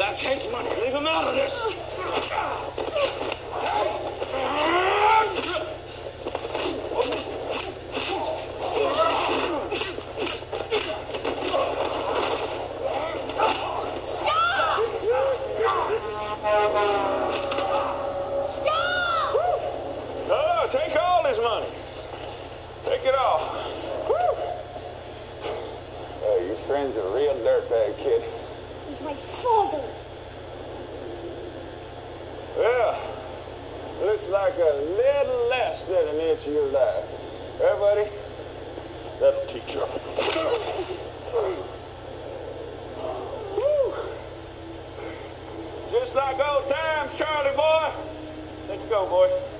gotta chase money. Leave him out of this. No, take all his money. Take it all. Hey, your friend's a real dirtbag, kid. He's my father. Well, looks like a little less than an inch of your life. Hey, buddy? That'll teach you. Just like old times, Charlie boy. Let's go, boy.